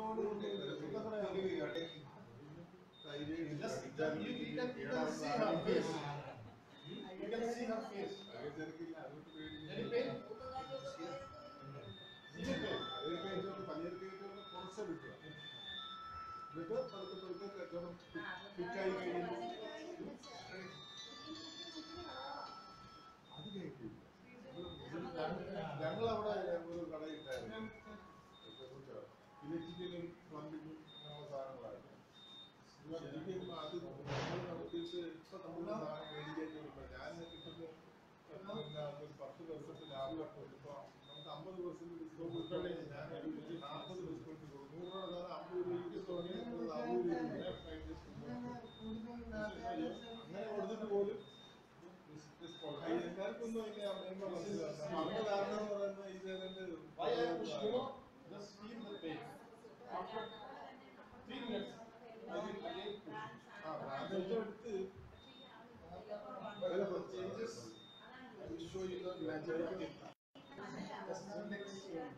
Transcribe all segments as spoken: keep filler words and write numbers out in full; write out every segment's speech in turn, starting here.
You can see her face. You can see her face. Any pain? Any pain? ഞങ്ങൾ അവിടെ ഒരു കടയിട്ടായിരുന്നു ഇലക്ട്രിക്കലും പ്ലംബിങ്ങും സാധനങ്ങളായിരുന്നു. അത് നടത്തിയിട്ട് ഇപ്പൊ നമ്മൾ സാധനം മേടിക്കേണ്ടി വരുമ്പോൾ ഞാൻ കിട്ടുമ്പോൾ ഒരു പത്ത് പെർസെന്റ് ലാഭം ഇപ്പൊ നമുക്ക് അമ്പത് പെർസെന്റ് ഡിസ്കൗണ്ട് കിട്ടണമെങ്കിൽ ഞാൻ നാൽപ്പത് ഡിസ്കൗണ്ട് കൊടുക്കും. നൂറ് രൂപ സാധനം അമ്പത് രൂപയ്ക്ക് തുടങ്ങി നമ്മൾ അറുപത് രൂപ അങ്ങനെ കൊടുത്തിട്ട് പോലും എല്ലാവർക്കൊന്നും അതിന്റെ അമ്മ മനസ്സിലാക്കാം. അവരുടെ ധാരണ എന്ന് പറയുന്നത് ഇതിന്റെ just feel the pain. After three minutes, I will again push. Ah, wherever changes, I will show you the magic of Tit Tar. Just the next one.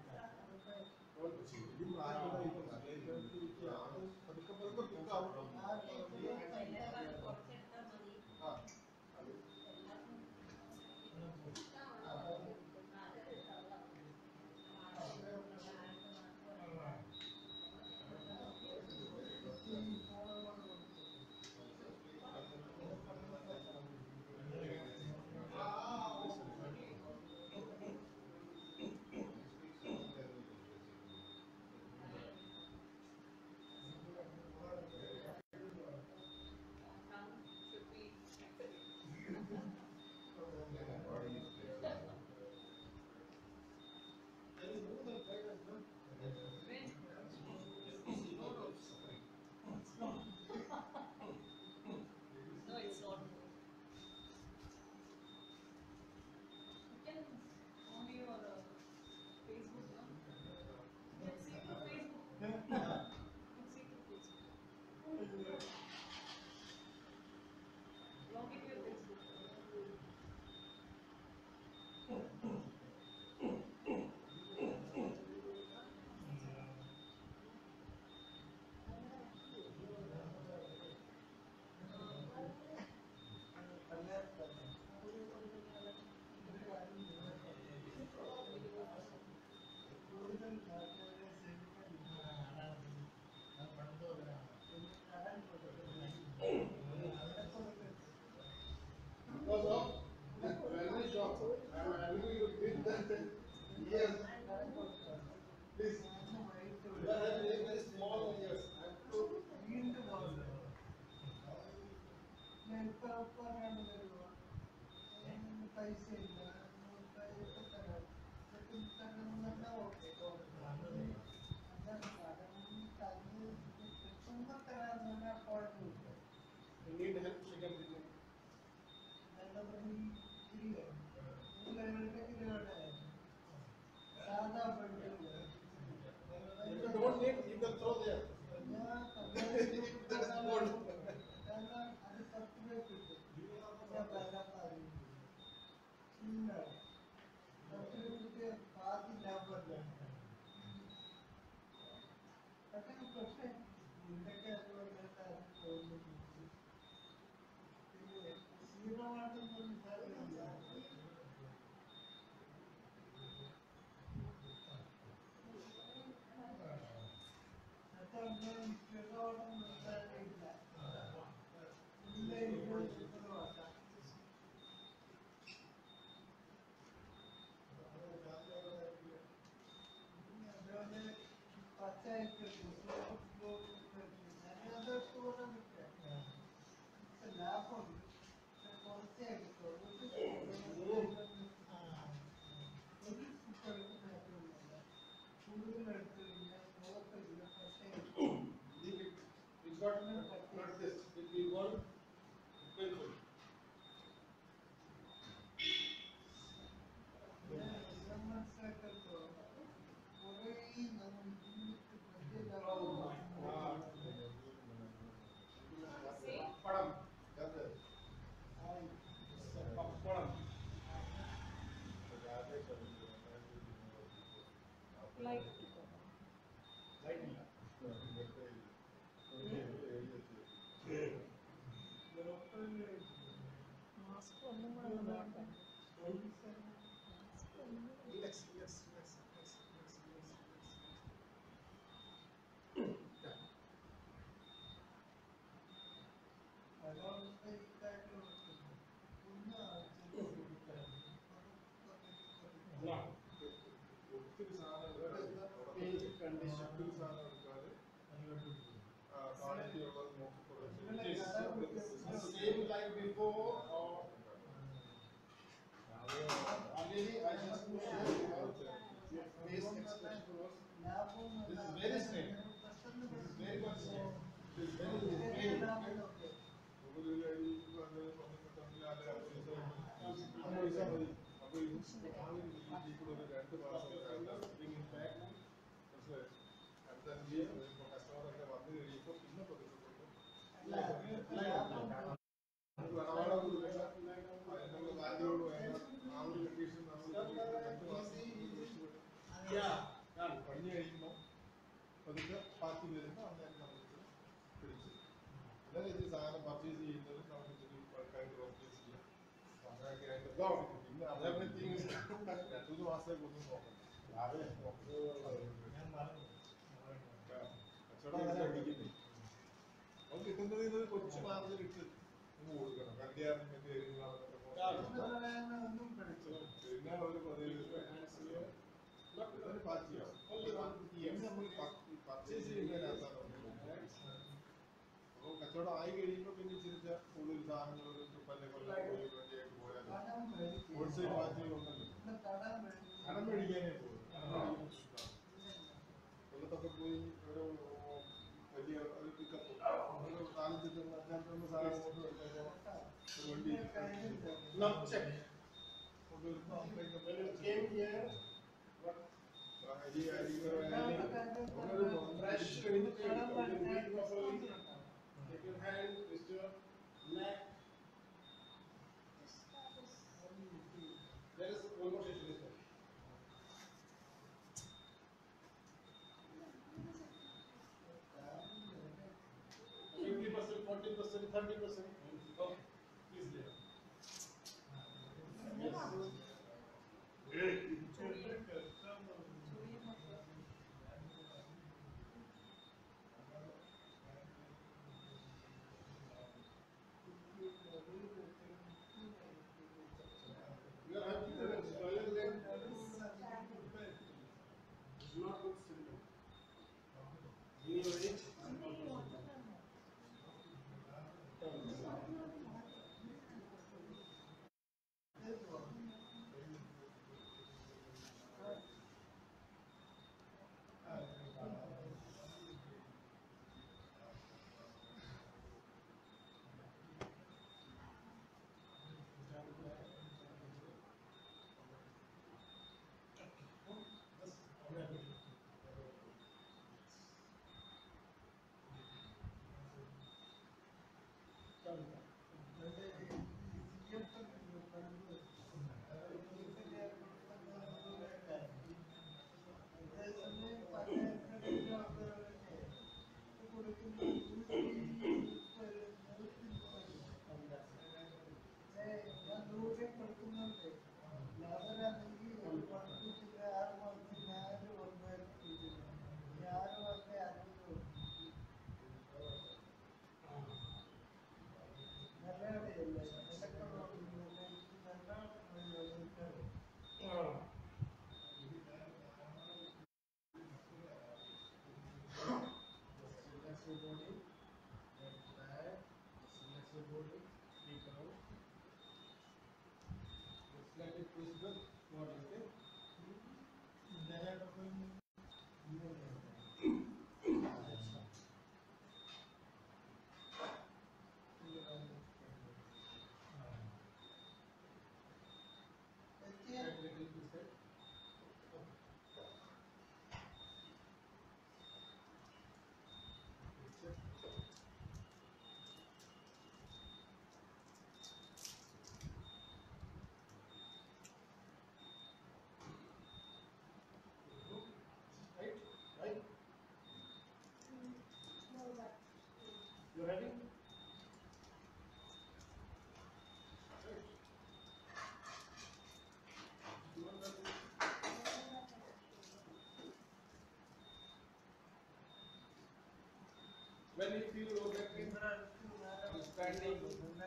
No, it's not. You can on your uh, Facebook, no? You can see through Facebook. You can see through Facebook. Log into your Facebook. Because of the wellness shop, I am having you did that. Yes. Please. You are having very small ears. I have to read the word. You need help, she can begin. If you don't need, you can throw there. That's good. It's got not this. It will go painful. Padam. That's it. Padam. Light. Light. ഒന്നും കൂടെ ഒന്ന് നോക്കാം. Relax, relax, relax, relax, relax, relax, relax. Yeah. ഒത്തിരി സാധനങ്ങൾ ഒത്തിരി സാധനം എടുക്കാതെ quality ഉള്ളത് നോക്കിക്കൊടുക്കും. Same like before or already I just told you about your face expression was this is very straight. This is very much straight. This is very straight. പണി കഴിയുമ്പോൾ പതുക്കെ party വരുമ്പോൾ അന്നേരം നമുക്ക് പിടിച്ച് അതായത് ഇത് സാധനം പർച്ചേസ് ചെയ്യുന്നത് നമുക്ക് ഇത്തിരി ആൾക്കാർക്ക് പർച്ചേസ് ചെയ്യാം അങ്ങനെയൊക്കെ ആയിട്ട് പിന്നെ Everything is രണ്ടു മൂന്ന് മാസത്തേക്ക് ഒന്നും നോക്കണം കച്ചവടം അടിക്കുന്നേ അത് കിട്ടുന്നതിൽ നിന്ന് കൊച്ചു മാർജിൻ ഇട്ട് കൊടുക്കണം കല്യാണത്തിന്റെ പിന്നെ ഒരു പർച്ചേസ് ചെയ്യുന്നതിനകത്താണ് അപ്പോൾ കച്ചവടം ആയി കഴിയുമ്പോൾ പിന്നെ ഇച്ചിരിച്ച കൂടുതൽ സാധനങ്ങൾ പല്ലെ കൊല്ലം വേണ്ടിയായിട്ട് പോയാൽ ഹോൾസെയിൽ മാറ്റുകളുണ്ടല്ലോ കടം മേടിക്കാനേ പോകും കൊല്ലത്തൊക്കെ പോയി ഒരു വലിയ ഒരു പിക്കപ്പ് ഒരു നാലഞ്ച് അഞ്ചാമത്തെ സാധനം കൊണ്ട് വരുമ്പോൾ ഒരു വണ്ടി now check. കൊണ്ടുവരുമ്പോൾ When you came here, what അരി അരി fresh കഴിഞ്ഞ് breathe properly. Take your hand, twist your neck. There is one more session. Is there? fifty percent, forty percent, thirty percent. Okay, please there. Yes. You are happy to explain that it's not good symptom. In your age, When you feel low back pain, standing,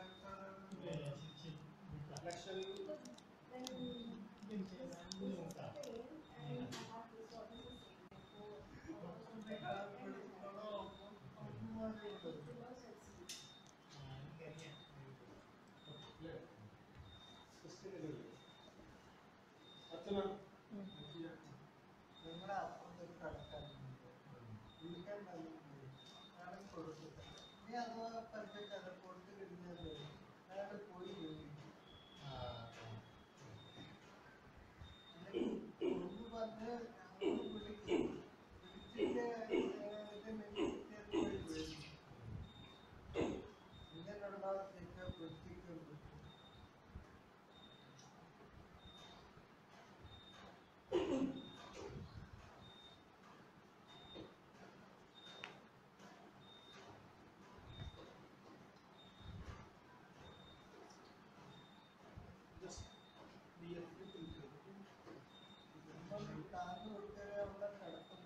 flexion, Then this this is pain and I have this what is the same before almost back and I have below sexy. Archana. നമ്മുടെ അപ്പുറത്തൊരു കടക്കാരുണ്ട് വിളിക്കാൻ അയാളെ കൊടുത്തിട്ട് നീ അഥവാ പറ്റിട്ട് അത് കൊടുത്തു കഴിഞ്ഞാൽ അയാൾ പോയി ചോദിക്കും ഒന്ന് പറഞ്ഞ് വിളിക്കും വിളിച്ചിട്ട് ഇതിനുള്ള തെറ്റ് പ്രത്യേകിച്ചുണ്ട് താങ്ങ് കൊടുക്കാതെ അവിടെ കിടക്കും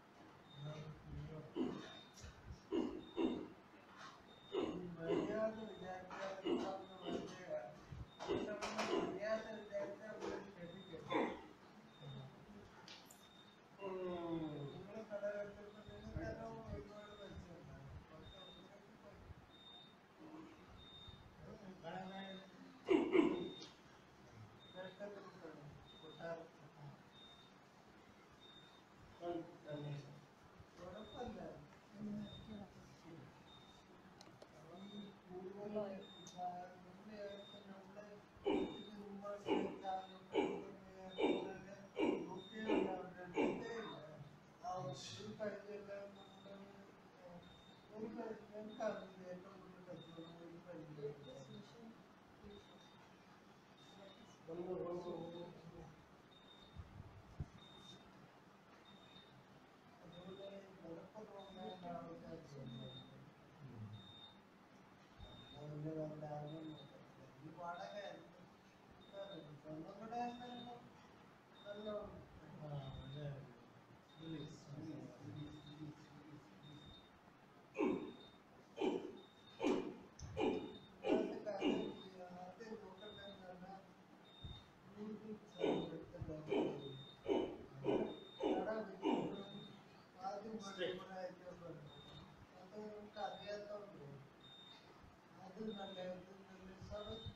മര്യാദ വിചാരിച്ചാൽ മര്യാദ വിചാരിച്ചാൽ ക്ഷമിക്കും നിങ്ങളെ കട കണ്ടപ്പോൾ നിങ്ങൾക്കെല്ലാം ഒരുപാട് മനസ്സിലുണ്ടാകും കൊട്ടാരം കുഴപ്പമില്ല കൂടുതൽ നമ്മുടെ പരിചയം ഒരു പരിചയം കാണുന്നില്ല ഏറ്റവും കൂടുതൽ പറ്റുള്ളൂ ഒരു പരിചയം അതുപോലെ ഉറപ്പ് തോന്നാൻ ആൾക്കാർ അതിന്റെ നല്ല ആഗ്രഹം ഈ വാടക ഒന്നും കൂടെ നല്ല ആദ്യം നോക്കണ്ടെന്ന് പറഞ്ഞാൽ ആദ്യം അത് നമുക്ക് അറിയാത്തോണ്ട് അത് നല്ല service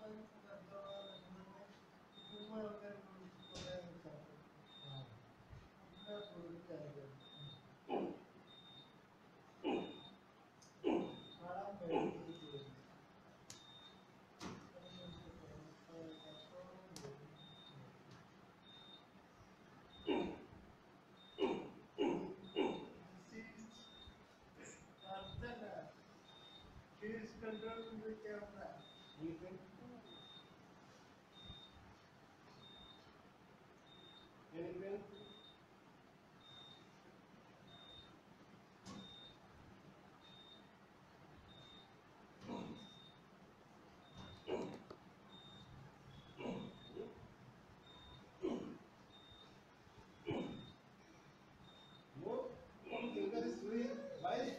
Please control the camera. Anything? Anything? No? Finger is free. Why?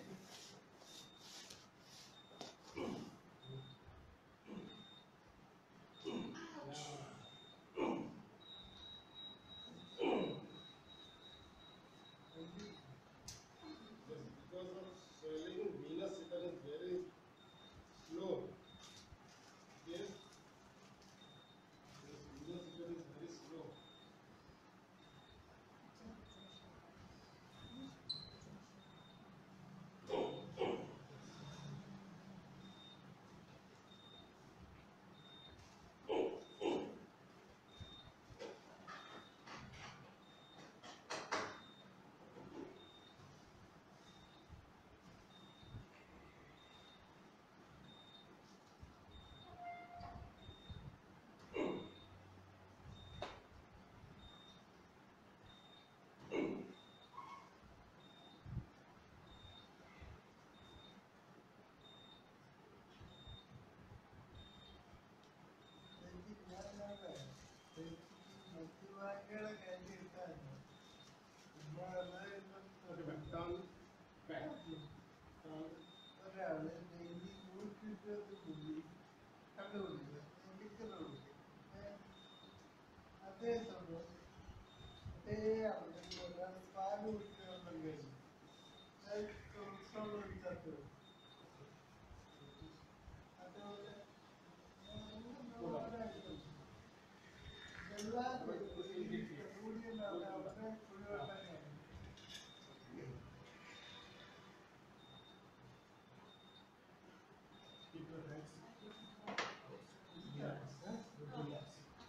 Keep your hands relax, huh? Relax.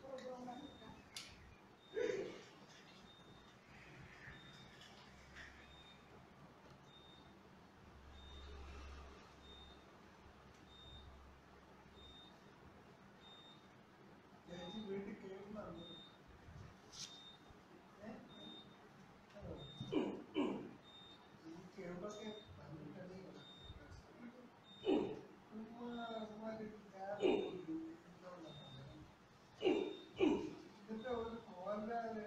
ചേച്ചി വീട്ടിൽ കേൾക്കുന്നുണ്ട്. ഈ കേൾക്കൊക്കെ ഇതിന്റെ ഒരു പോരാതെ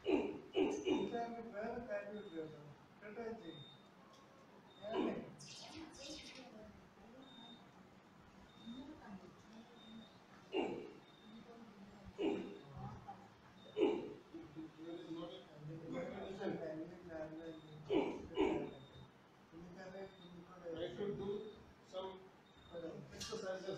വേറെ കാര്യമില്ല കേട്ടോ ചേച്ചി. ഞാനേ I should do some exercises.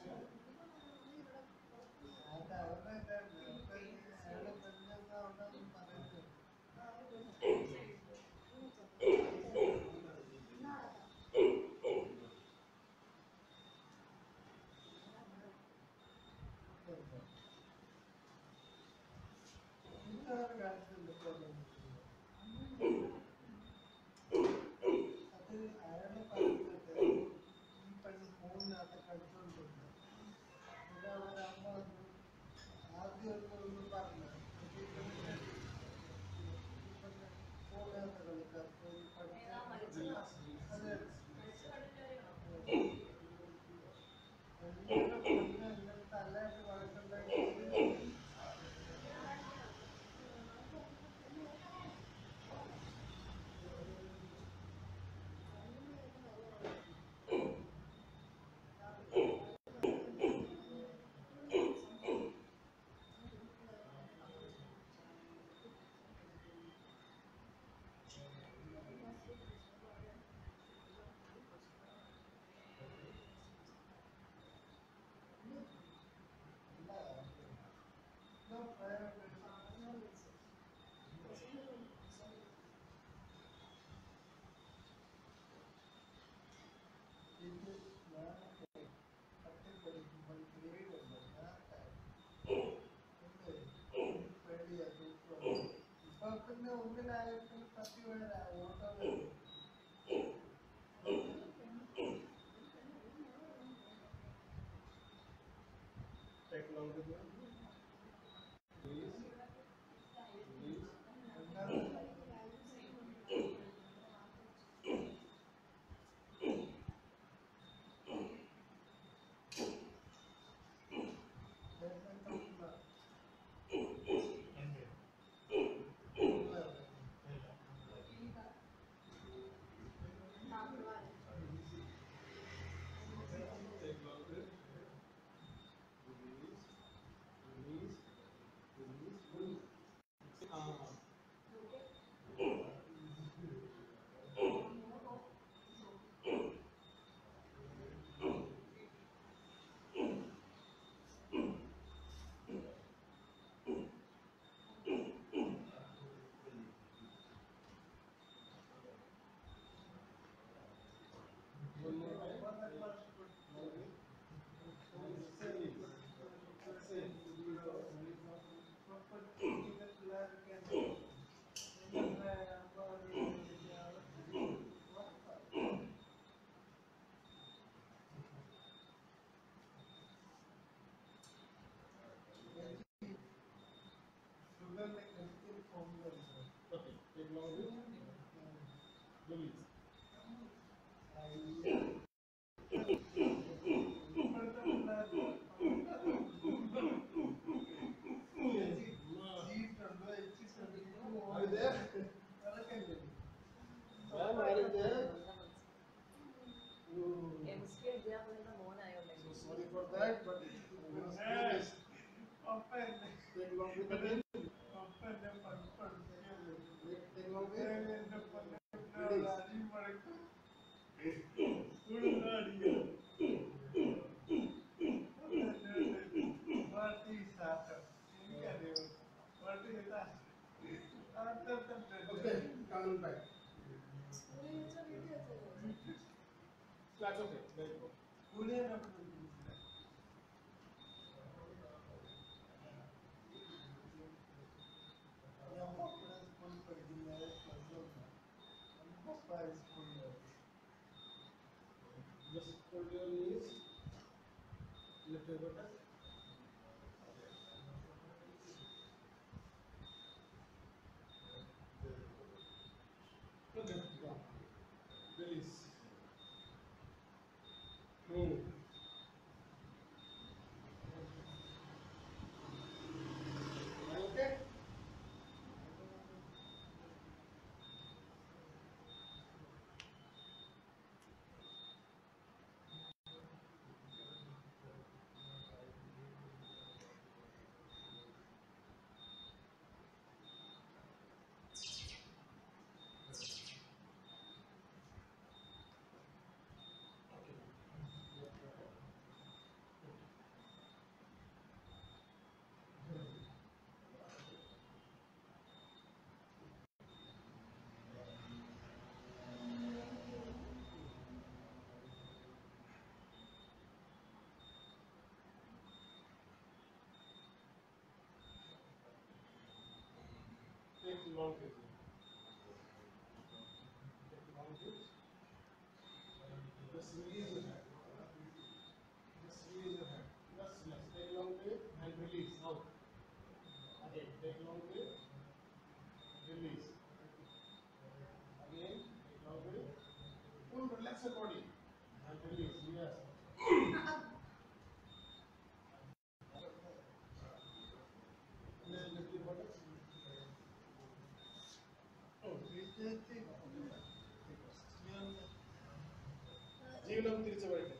Take longer breath. Release. Release. Take long breath. Release. Release. Release. Release. Ah. One more time. Okay, take long breath. Release. Are you there? Ma'am, are you there? Chemistry അധ്യാപകന്റെ മോനായോണ്ടേ So sorry for that, but it was finished. Take long breath again. and back. School यायचं किती यायचं That's okay. Very good. Just hold your knees. Lift your buttocks. Okay. Go. Release. Hmm. Okay. Take long breath. Take long breath. Just release your hand. Just release your hand. Just relax. Take long breath and release out. Again, take long breath. Release. Again, take long breath. Full relax your body and release. Yes. Lift lift your buttocks. Oh. ജീവനം തിരിച്ചു വരട്ടെ.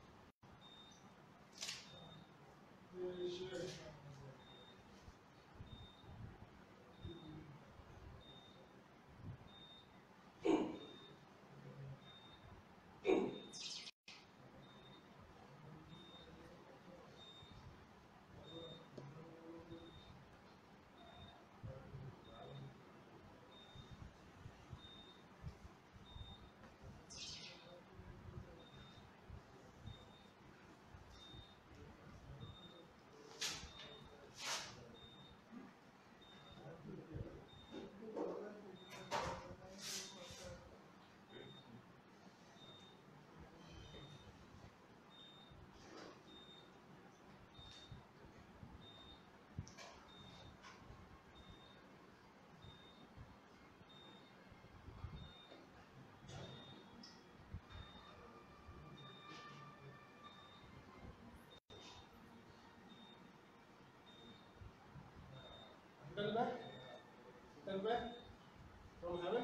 Return back. Return back from heaven.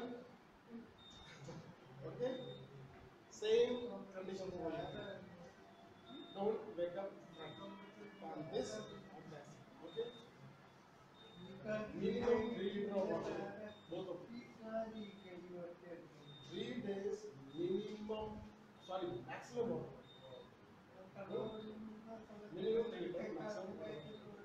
Okay. Same condition for you. Don't wake up on this or that. Okay. Minimum three liter of water. Both of you. Three days minimum. Sorry, maximum water. No? Minimum three liter, maximum water.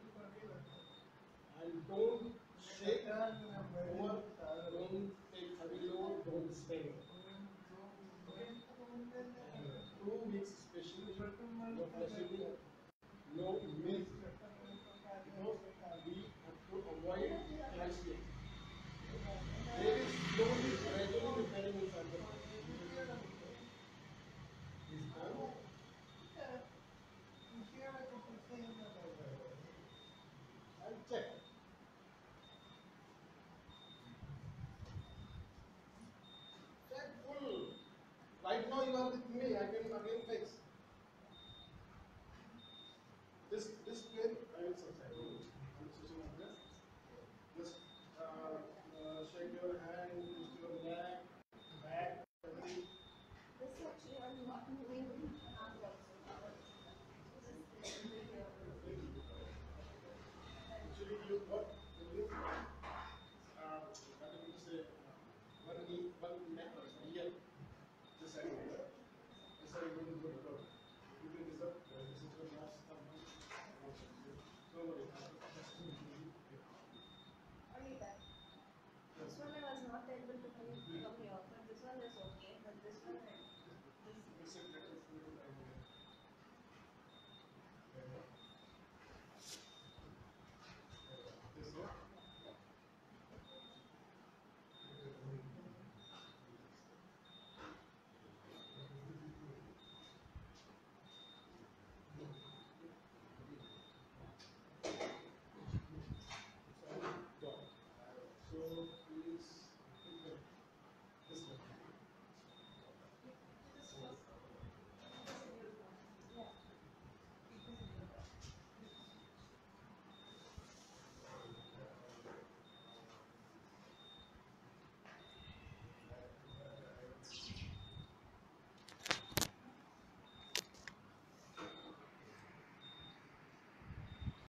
And don't shake over, don't take heavy load, don't stay. Okay? And two weeks especially, no flexibility, no milk, because we have to avoid calcium. There is slowly, gradually repairing inside the body. Is done. And check. Check full. Right now you are with me, I can again fix. able to come from here, but this one is okay. But this one, this It's a little